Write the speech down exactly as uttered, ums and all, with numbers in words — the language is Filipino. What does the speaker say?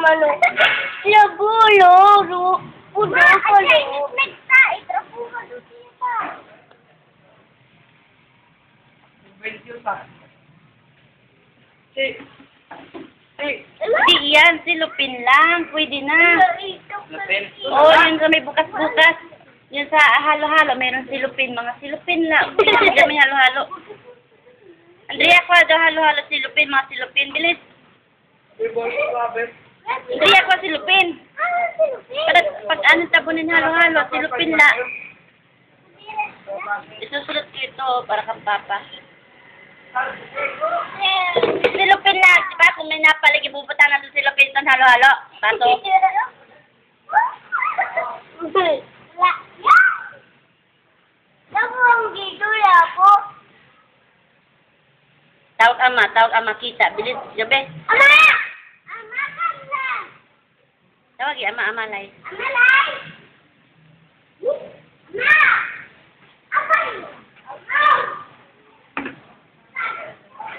mano. Lagulo, ro. Puno ko lo. Nagta, itrapo ka doon siya. Si, si, Hindi yan, silupin lang. Pwede na. Lupin. Oo, yun sa may bukas-bukas. Yun sa halo-halo, mayroong silupin. Mga silupin lang. Bilis kami halo-halo. Andrea, kuha daw halo-halo silupin. Mga silupin. Bilis. Andrea, kuha silupin. Para pag anong tabunin halo-halo, silupin lang. Isusulot ko ito para kang papa. Silupin na. Diba kung may napalig, ibubutan natin silupin ito halo-halo. Pato. Tawag ama, tawag ama kita. Bilis, gabi. Ama! Ama ka na! Tawag ama, ama lay. Ama la!